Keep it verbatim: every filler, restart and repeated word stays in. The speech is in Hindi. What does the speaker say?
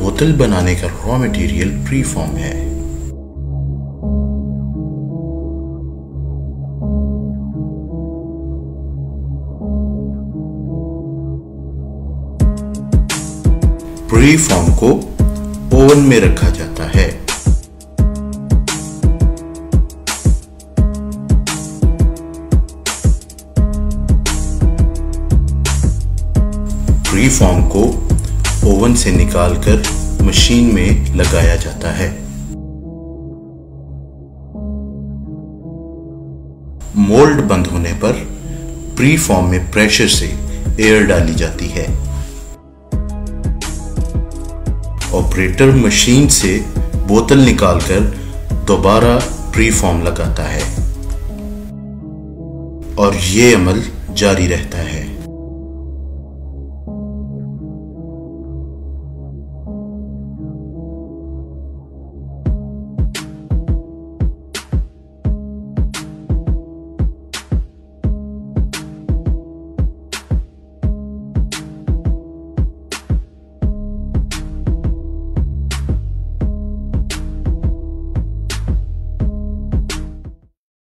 बोतल बनाने का रॉ मटेरियल प्री फॉर्म है। प्री फॉर्म को ओवन में रखा जाता है। प्री फॉर्म को ओवन से निकालकर मशीन में लगाया जाता है। मोल्ड बंद होने पर प्री फॉर्म में प्रेशर से एयर डाली जाती है। ऑपरेटर मशीन से बोतल निकालकर दोबारा प्री फॉर्म लगाता है और ये अमल जारी रहता है।